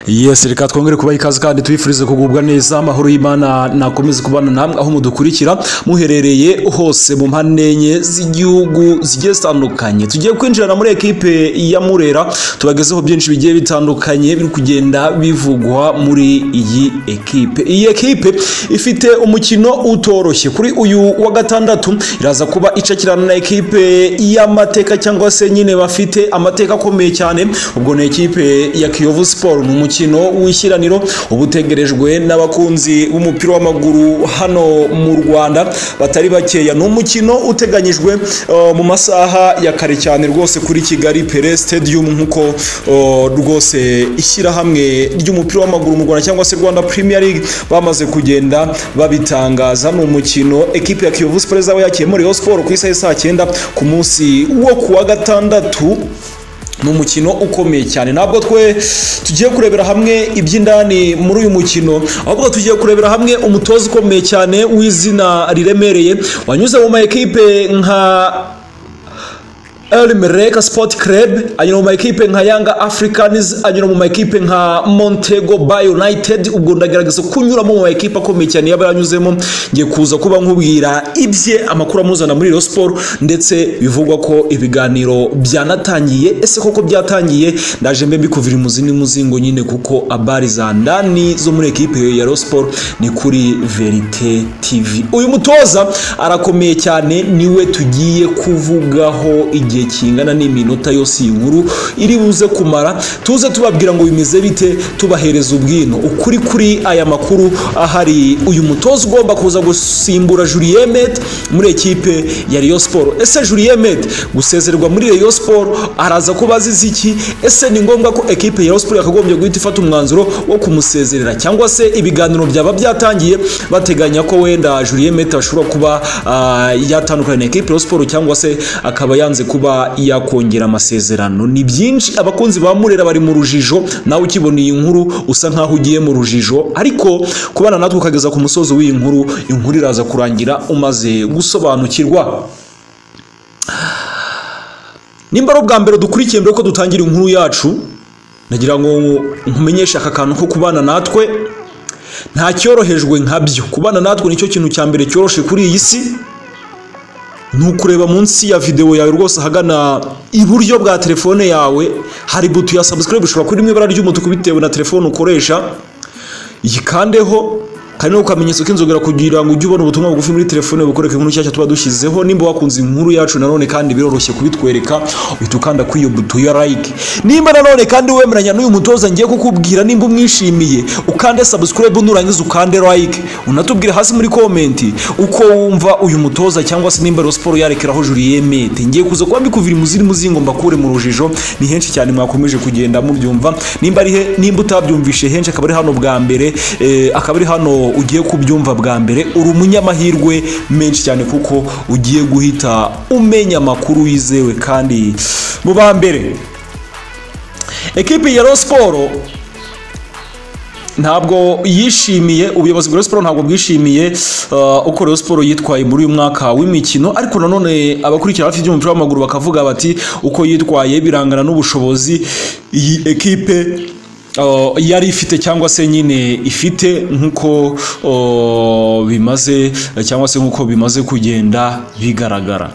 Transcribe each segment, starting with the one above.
Yes, reka twongere kubaha ikaze kandi tubifurize kugubwa neza. Amahoro y'Imana nakomeze kubana namwe aho mudukurikira muherereye hose mu mpande enye z'igihugu zigiye zitandukanye. Tugiye kwinjira muri ekipe ya Murera, tubagezeho byinshi bigiye bitandukanye biri kugenda bivugwa muri iyi ekipe. Iyi ekipe ifite umukino utoroshye kuri uyu wa gatandatu, iraza kuba icakirana na ekipe y'amateka cyangwa se nyine bafite amateka akomeye cyane. Ubwo ni ekipe ya Kiyovu Sport, umukino w'ishyiraniro ubutegerejwe n'abakunzi b'umupira w'amaguru hano mu Rwanda batari bakeya. Ni umukino uteganyijwe mu masaha ya kare cyane rwose kuri Kigali Pele Stadium, nkuko rwose ishyirahamwe ry'umupira w'amaguru mu Rwanda cyangwa se Rwanda Premier League bamaze kugenda babitangaza. Ni umukino ekipe ya Kiyovu Sport zaba yakiye muri Rayon Sport ku isaha saa 9 ku munsi wo kuwa gatandatu. Ni umukino ukomeye cyane. Ntabwo twe tugiye kurebera hamwe iby'indani muri uyu mukino, ahubwo tugiye kurebera hamwe umutoza ukomeye cyane w'izina riremereye wanyuze mu ma ekipe nka El Merreikh Sport Club, anyura mu ma ekipe nka Young Africans, anyura mu ma ekipe nka Montego Bay United. Ubwo ndagerageza kunyuramo mu ma ekipe akomeye cyane yaba yanyuzemo, ngiye kuza kuba nkubwira ibye amakuru amuzana muri Rayon Sport, ndetse bivugwa ko ibiganiro byanatangiye. Ese koko byatangiye? Ndaje mbe mbikuvira imuzini muzingo nyine, kuko abari za ndani zo muri ekipe ya Rayon Sport ni kuri Verite TV. Uyu mutoza arakomeye cyane, niwe tugiye kuvugaho igihe kingana n'iminota yose inkuru iri buze kumara. Tuze tubabwira ngo bimeze bite, tubahereza ubwino ukuri kuri aya makuru ahari. Uyu mutoza ugomba kuza gusimbura Julien Met muri ekipe ya Rayon Sport. Ese Julien Met gusezerwa muri Rayon Sport araza kuba azize iki? Ese ni ngombwa ko ekipe ya Rayon Sport yakagombye guhita ifata umwanzuro wo kumusezerera, cyangwa se ibiganiro byaba byatangiye bateganya ko wenda Julien Met ashobora kuba yatandukana na ekipe ya Rayon Sport, cyangwa se akaba yanze kuba yakongera amasezerano? Ni byinshi, abakunzi ba Murera bari mu rujijo. Nawe ukibona iyi nkuru usa nkaho ugiye mu rujijo, ariko kubana natwe ukageza ku musozo w'iyi nkuru, inkuru iraza kurangira umaze gusobanukirwa. Nimba ari ubwa mbere dukurikiye mbere ko dutangira inkuru yacu, nagira ngo nkumenyeshe aka kantu ko kubana natwe nta cyorohejwe nkabyo. Kubana natwe nicyo kintu cya mbere cyoroshe kuri iyi si. Nukureba munsi ya video yawe rwose hagana iburyo bwa telefone yawe hari buto ya subscribe, ushobora kuri ibara ry'umutuku bitewe na telefone ukoresha. Yikandeho kandi no ukamenyetso k'inzogera kugira ngo ujye ubona ubutumwa bugufi muri telefone bukoreka inkuru cyacyo tuba dushyizeho. Nimba wakunze inkuru yacu nanone kandi biroroshye kubitwereka, uhita ukanda kuri iyo buto ya like. Nimba nanone kandi wemeranya n'uyu mutoza ngiye kukubwira, nimba umwishimiye ukande subscribe, nurangiza ukande like, unatubwire hasi muri comment uko wumva uyu mutoza, cyangwa se nimba Rayon Sport yarekeraho Julien Met. Ngiye kuza kuba mbikuvira imuziri muzingo mbakure mu rujijo. Ni henshi cyane mwakomeje kugenda mubyumva. Nimba utabyumvishe henshi akaba ari hano bwa mbere, akaba ari hano ugiye kubyumva bwa mbere, uri umunyamahirwe menshi cyane, kuko ugiye guhita umenya amakuru yizewe kandi mu ba mbere. Ekipe ya Rayon Sport ntabwo yishimiye, ubuyobozi bwa Rayon Sport ntabwo bwishimiye uko Rayon Sport yitwaye muri uyu mwaka w'imikino, ariko nanone abakurikira hafi by'umupira w'amaguru bakavuga bati uko yitwaye birangana n'ubushobozi iyi ekipe yari ifite, cyangwa se nyine ifite, nkuko bimaze, cyangwa se nkuko bimaze kugenda bigaragara.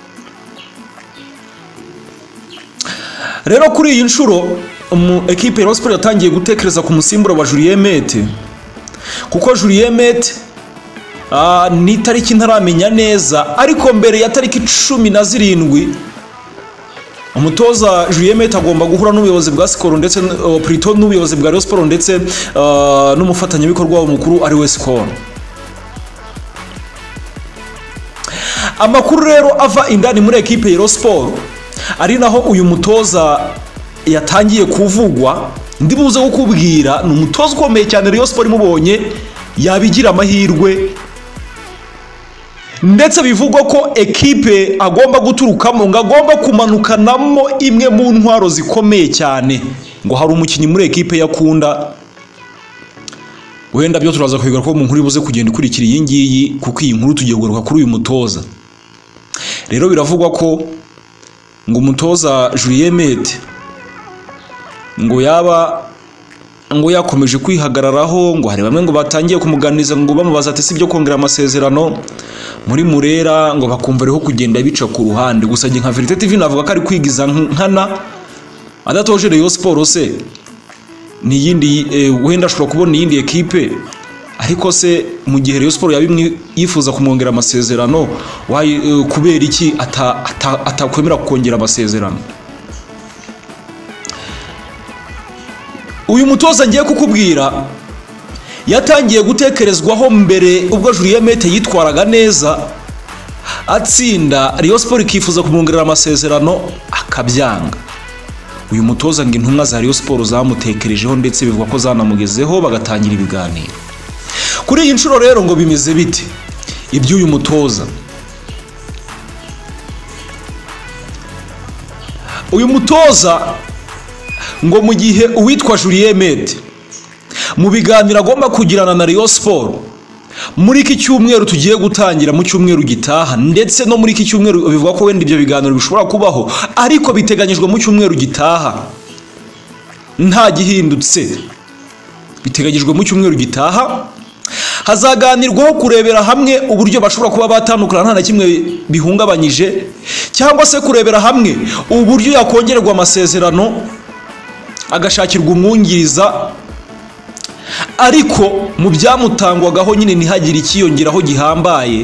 Rero kuri iyi nshuro ekipe ya Rayon Sport yatangiye gutekereza ku musimbura wa Julien Met, kuko Julien Met ni tariki ntaramenya neza, ariko mbere ya tariki 17 umutoza Julien Met agomba guhura n'ubuyobozi bwa Skol, ndetse Prito n'ubuyobozi bwa Rayon Sport, ndetse n'umufatanyabikorwa mukuru ari we Skol. Amakuru rero ava indani muri ekipe ya Rayon Sport ari naho uyu mutoza yatangiye kuvugwa. Ndibuze kukubwira ni umutoza ukomeye cyane Rayon Sport imubonye yabigira amahirwe, ndetse bivugwa ko ekipe agomba guturukamo ngo agomba kumanukanamo imwe mu ntwaro zikomeye cyane, ngo hari umukinnyi muri ekipe yakunda. Wenda byo turaza kwiga ko mu nkuru ibuze kugenda ikurikira iyi ngiyi, kuko iyi nkuru tugiye kugaruka kuri uyu mutoza. Rero biravugwa ko ngo umutoza Julien Met ngo yaba ngo yakomeje kwihagararaho, ngo hari bamwe ngo batangiye kumuganiriza ngo bamubaza ati sibyo kongera amasezerano muri Murera, ngo bakumva ariho kugenda bica ku ruhande. Gusa nka Verite TV navuga ko ari kwigiza nkana adatoje Rayon Sport se ni yindi wenda ashobora kubona iyindi ekipe, ariko se mu gihe Rayon Sport yabimwe yifuza kumwongera amasezerano kubera iki atakwemera kongera amasezerano? Uyu mutoza ngiye kukubwira yatangiye gutekerezwaho mbere ubwo Julien Mete yitwaraga neza atsinda, Rayon Sport ikifuza kumwongerera amasezerano akabyanga. Uyu mutoza ngo intumwa za Rayon Sport zamutekerejeho ndetse bivuga ko zanamugezeho bagatangira ibiganiro. Kuri iyi nshuro rero ngo bimeze bite iby'uyu mutoza? Uyu mutoza ngo mu gihe uwitwa Julien Mete mu biganiro agomba kugirana na Rayon Sport muri iki cyumweru tugiye gutangira mu cyumweru gitaha, ndetse no muri iki cyumweru bivuga ko wenda ibyo biganiro bishobora kubaho, ariko biteganyijwe mu cyumweru gitaha nta gihindutse. Biteganyijwe mu cyumweru gitaha hazaganirwaho kurebera hamwe uburyo bashobora kuba batandukana nta na kimwe bihungabanyije, cyangwa se kurebera hamwe uburyo yakongererwa amasezerano agashakirwa umwungiriza, ariko mu byamutangwagaho nyine ntihagire ikiyongeraho gihambaye.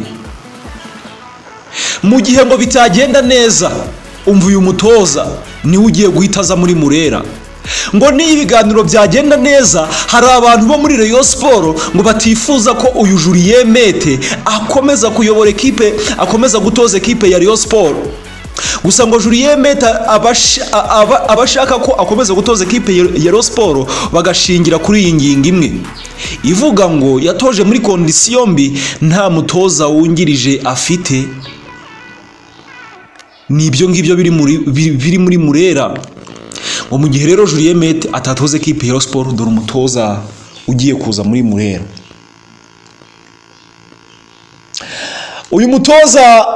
Mu gihe ngo bitagenda neza, umva uyu mutoza niwe ugiye guhita aza muri Murera. Ngo niyo ibiganiro byagenda neza, hari abantu bo muri Rayon Sport ngo batifuza ko uyu Julien Mete akomeza kuyobora ekipe, akomeza gutoza ekipe ya Rayon Sport. Gusa ngo Julien Mete abashaka ko akomeza gutoza ekipe ya Rayon Sport bagashingira kuri iyi ngingo imwe ivuga ngo yatoje muri kondisiyo mbi, nta mutoza wungirije afite. Nibyo ngibyo biri muri Murera. Ngo mu gihe rero Julien Mete atatoze ekipe ya Rayon Sport, dore umutoza ugiye kuza muri Murera. Uyu mutoza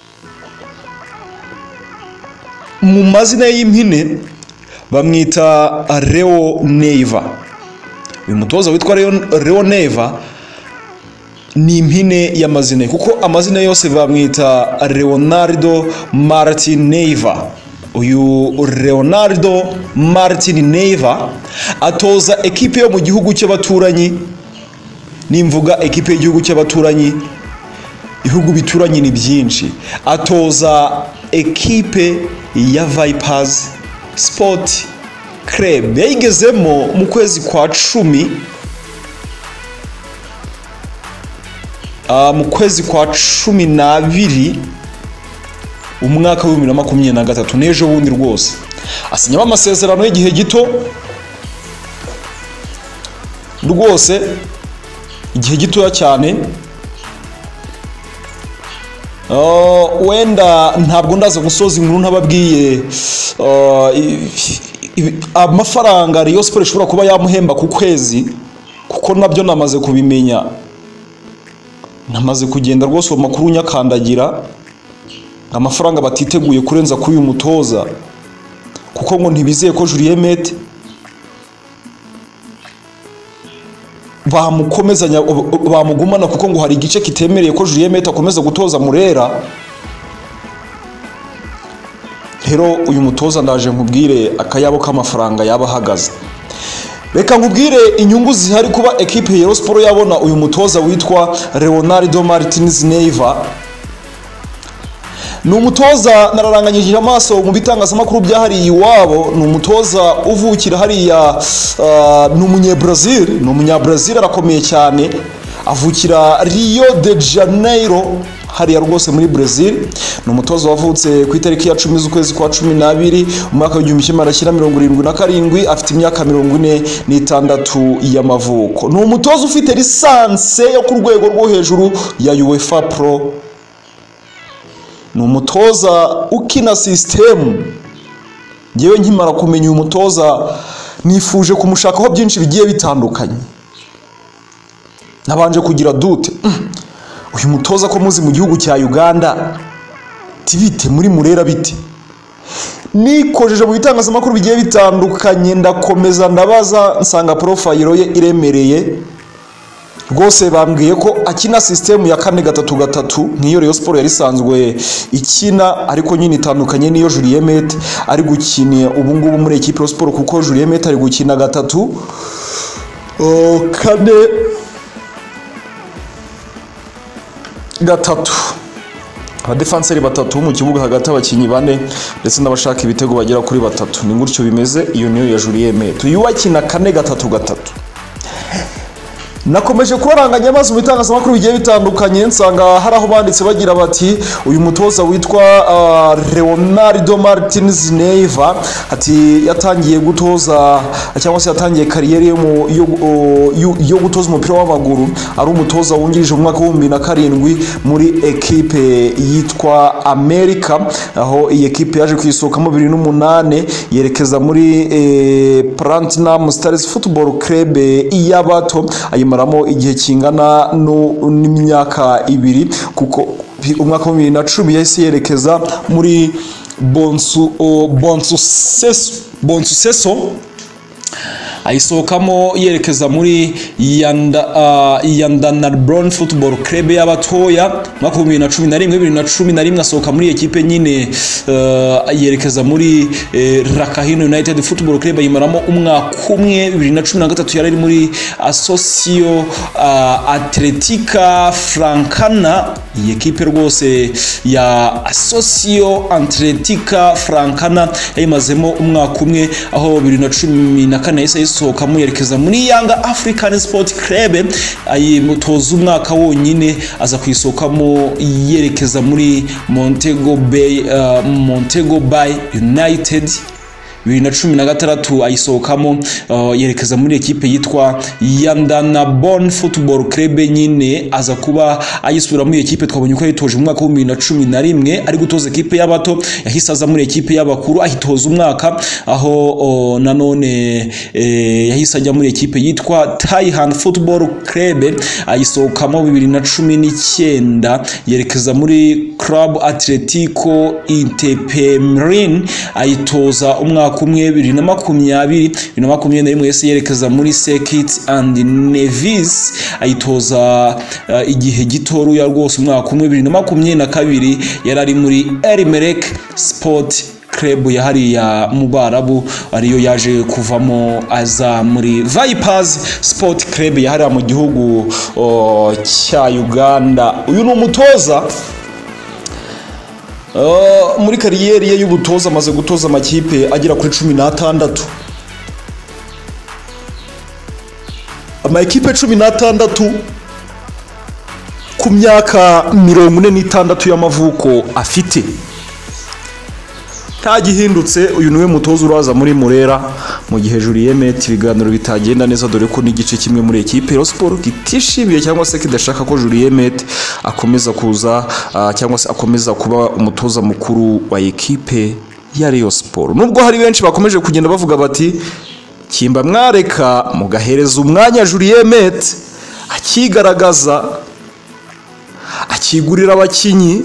mu mazina y'impine bamwita Leo Neva. Uyu mutoza witwa Leo Neva ni impine y'amazina, kuko amazina yose bamwita Leonardo Martin Neva. Uyu Leonardo Martin Neva atoza ekipe yo mu gihugu cy'abaturanyi. Nimvuga ekipe y'igihugu cy'abaturanyi, ibihugu bituranye ni byinshi. Atoza ekipe ya Vipers Sport Club, yayigezemo mu kwezi kwa 10 mu kwezi kwa 12 umwaka wa 2023, n'ejo bundi rwose asinyamo amasezerano y'igihe gito rwose, igihe gitoya cyane. Wenda ntabwo ndaza gusoza inkuru ntababwiye amafaranga Rayon Sport ishobora kuba yamuhemba ku kwezi, kuko nabyo namaze kubimenya, namaze kugenda rwose mu makuru nyakandagira amafaranga batiteguye kurenza kuri uyu mutoza, kuko ngo ntibizeye ko Julien Mete bamukomezanya bamugumana, kuko ngo hari igice kitemereye ko Julien Mete akomeza gutoza Murera. Rero uyu mutoza ndaje nkubwire akayabo k'amafaranga yaba ahagaze. Reka nkubwire inyungu zihari kuba ekipe ya Rayon Sport yabona uyu mutoza witwa Leonardo Martinez Neva. Ni umutoza nararanganyije amaso mu bitangazamakuru byahariye iwabo. Ni umutoza uvukira hariya, ni umunyabrazil arakomeye cyane, avukira Rio de Janeiro hariya rwose muri Brazil. Ni umutoza wavutse ku itariki ya 10 z'ukwezi kwa 12 umwaka wa 1977, afite imyaka 46 y'amavuko. Ni umutoza ufite lisanse yo ku rwego rwo hejuru ya UEFA Pro. Ni umutoza ukina system. Ngewe nkimara kumenya uyu mutoza nifuje kumushakaho byinshi bigiye bitandukanye. Nabanje kugira dute, uyu mutoza ko muzi mu gihugu cya Uganda tibite muri Murera bite? nikojeje mu bitangazamakuru bigiye bitandukanye ndakomeza ndabaza nsanga profile ye iremereye rwose. Bambwiye ko akina system ya 4-3-3 nk'iyo Rayon Sport yari isanzwe ikina, ariko nyine itandukanye niyo Julien Mete ari gukina ubu ngubu muri equipe Rayon Sport, kuko Julien Mete ari gukina 3-4 abadefenseri batatu mu kibuga hagati, abakinyi bane ndetse n'abashaka ibitego bagera kuri batatu. Ni gutyo bimeze. Iyo niyo ya Julien Mete, uyu wakina 4-3-3. Nakomeje kubaranganya amazi mu bitangazamakuru bigiye bitandukanye, nsanga hari aho banditse bagira bati uyu mutoza witwa Leonardo Martins Neiva ati yatangiye gutoza cyangwa se yatangiye kariyeri yo gutoza umupira w'amaguru, ari umutoza wungirije mu mwaka wa 2007 muri equipe yitwa America, aho iyi equipe yaje kwisokamo 2008 yerekeza muri Platinum Stars Football Club y'abato, maramo igihe kingana n'imyaka 2, kuko umwaka wa 2010 yahise yerekeza muri Bonsucesso ayisohokamo yerekeza muri Yandanarbron Football Club y'abatoya. Mwaka 2011 asohoka muri equipe nyine yerekeza muri Rakahino United Football Club ayimaramo umwaka umwe. 2013 yari muri Associo Atletica Francana, iyi equipe rwose ya Associo Atletica Francana yayimazemo umwaka umwe, aho 2014 yahise sohokamo yerekeza muri Yanga African Sport Club ayimutoza umwaka wonyine, aza kwisokamo yerekeza muri Montego Bay United. 2016 ayisohokamo yerekeza muri equipe yitwa Yandanarbon Football Club, nyine aza kuba ayisubira muri equipe twabonye ko yitoje mu mwaka wa 2011 ari gutoza equipe y'abato, yahise aza muri equipe y'abakuru ahitoza umwaka, aho nanone yahise ajya muri equipe yitwa Taihan Football Club ayisohokamo 2019 yerekeza muri Club Atletico Independiente ayitoza umwaka kumwe. 2021 yese yerekeza muri Sekit and Nevis ayitoza igihe gitoru ya rwose umwaka kumwe. 2022 yarari muri Elimelek Sport Club yahariya mu Barabu, ariyo yaje kuvamo aza muri Vipers Sport Club yahariya mu gihugu cya Uganda. Uyu ni umutoza muri kariyeri ye y'ubutoza amaze gutoza amakipe agera kuri 16, amakipe 16 ku myaka 46 y'amavuko afite. Nta gihindutse, uyu niwe mutoza uraza muri Murera, mu gihe Julien Mete ibiganiro bitagenda neza, dore ko n'igice kimwe muri equipe Rayon Sport kitishimiye cyangwa se kidashaka ko Julien Mete akomeza kuza cyangwa se akomeza kuba umutoza mukuru wa equipe ya Rayon Sport. Nubwo hari benshi bakomeje kugenda bavuga bati kimba mwareka mugahereza umwanya Julien Mete akigaragaza, akigurira abakinyi,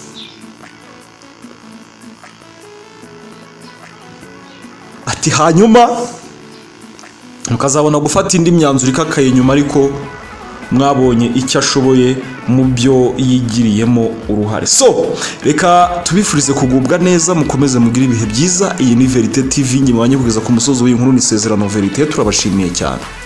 ati hanyuma mukazabona gufata indi myanzuro ikakaye nyuma, ariko mwabonye icyo ashoboye mu byo yigiriyemo uruhare. So reka tubifurize kugubwa neza, mukomeze mugire ibihe byiza. Iyi ni Verite TV, nyimwanye kugeza ku musozo w'inkuru ni Sezerano Verite, turabashimiye cyane.